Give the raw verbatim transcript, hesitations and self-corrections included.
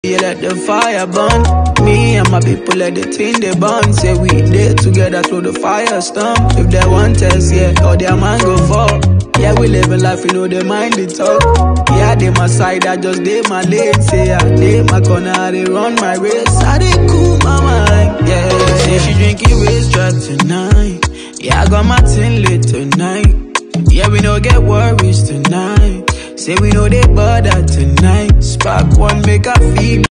You let the fire burn. Me and my people let the thing they burn. Say we there together through the fire storm. If they want us, yeah, or their man go fall. Yeah, we live in life, you know they mind the talk. Yeah, they my side, I just they my lane. Say I they my corner, I they run my race. I they cool my mind. Yeah, say she drinking Wizkid tonight. Yeah, I got my tin lit tonight. Yeah, we no get worries tonight. Say we know they bother tonight. Spark one, make her feel